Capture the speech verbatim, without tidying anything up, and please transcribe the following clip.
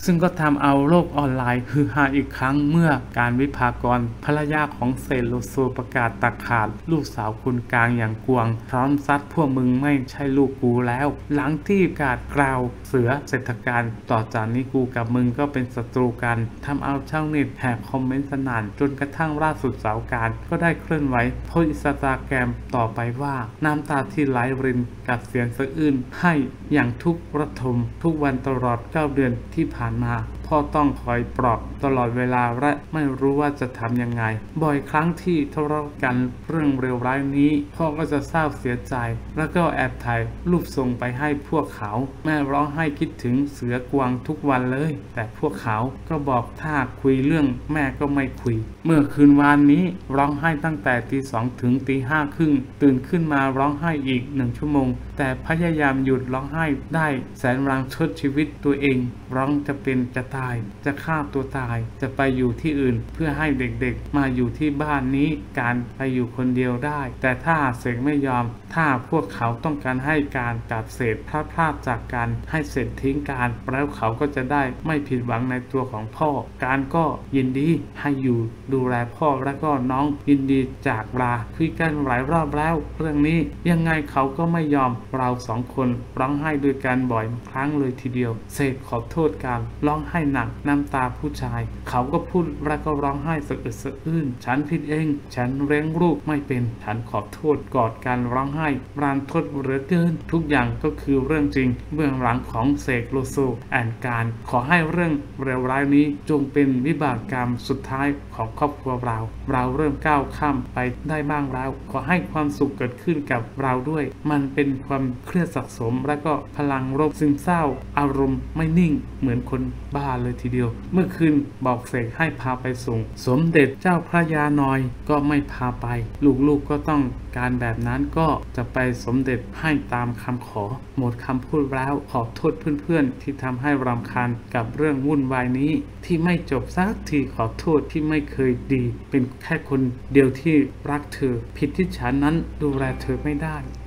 ซึ่งก็ทำเอาโลกออนไลน์ฮือฮาอีกครั้งเมื่อการวิภากรภรรยาของเซโลโซประกาศตัดขาดลูกสาวคนกลางอย่างกวงพร้อมซัดพวกมึงไม่ใช่ลูกกูแล้วหลังที่ประกาศกล่าวเสือเศรษฐการต่อจากนี้กูกับมึงก็เป็นศัตรูกันทำเอาชาวเน็ตแห่คอมเมนต์สนั่นจนกระทั่งล่าสุดสาวการก็ได้เคลื่อนไหวโพสต์อินสตาแกรมต่อไปว่าน้ำตาที่ไหลรินกับเสียงสะอื้นให้อย่างทุกระทมทุกวันตลอดเก้าเดือนที่ผ่านมาพ่อต้องคอยปลอบตลอดเวลาและไม่รู้ว่าจะทำยังไงบ่อยครั้งที่ทะเลาะกันเรื่องเลวร้ายนี้พ่อก็จะเศร้าเสียใจแล้วก็แอบถ่ายรูปส่งไปให้พวกเขาแม่ร้องไห้คิดถึงเสือกวางทุกวันเลยแต่พวกเขาก็บอกถ้าคุยเรื่องแม่ก็ไม่คุยเมื่อคืนวานนี้ร้องไห้ตั้งแต่ตีสองถึงตีห้าครึ่งตื่นขึ้นมาร้องไห้อีกหนึ่งชั่วโมงแต่พยายามหยุดร้องไห้ได้แสนรังชดชีวิตตัวเองร้องจะเป็นจะตายจะฆ่าตัวตายจะไปอยู่ที่อื่นเพื่อให้เด็กๆมาอยู่ที่บ้านนี้การไปอยู่คนเดียวได้แต่ถ้าเสกไม่ยอมถ้าพวกเขาต้องการให้การจัดเศษพลาดพลาดจากการให้เสร็จทิ้งการแล้วเขาก็จะได้ไม่ผิดหวังในตัวของพ่อการก็ยินดีให้อยู่ดูแลพ่อและก็น้องยินดีจากลาคุยกันหลายรอบแล้วเรื่องนี้ยังไงเขาก็ไม่ยอมเราสองคนร้องไห้ด้วยกันบ่อยครั้งเลยทีเดียวเสกขอโทษการร้องไห้หนักน้ำตาผู้ชายเขาก็พูดแล้วก็ร้องไห้สะอึดสะอื้นฉันผิดเองฉันเลี้ยงลูกไม่เป็นฉันขอโทษกอดการร้องไห้รานทดเหลือเกินทุกอย่างก็คือเรื่องจริงเบื้องหลังของเสกโลโซแอนการขอให้เรื่องเลวร้ายนี้จงเป็นวิบากกรรมสุดท้ายของครอบครัวเราเราเริ่มก้าวข้ามไปได้บ้างแล้วขอให้ความสุขเกิดขึ้นกับเราด้วยมันเป็นความเครียดสะสมและก็พลังลบซึมเศร้าอารมณ์ไม่นิ่งเหมือนคนบ้าเลยทีเดียวเมื่อคืนบอกเสกให้พาไปส่งสมเด็จเจ้าพระยานอยก็ไม่พาไปลูกๆก็ต้องการแบบนั้นก็จะไปสมเด็จให้ตามคำขอหมดคำพูดแล้วขอโทษเพื่อนๆที่ทำให้รำคาญกับเรื่องวุ่นวายนี้ที่ไม่จบสักทีขอโทษที่ไม่เคยดีเป็นแค่คนเดียวที่รักเธอผิดที่ฉันนั้นดูแลเธอไม่ได้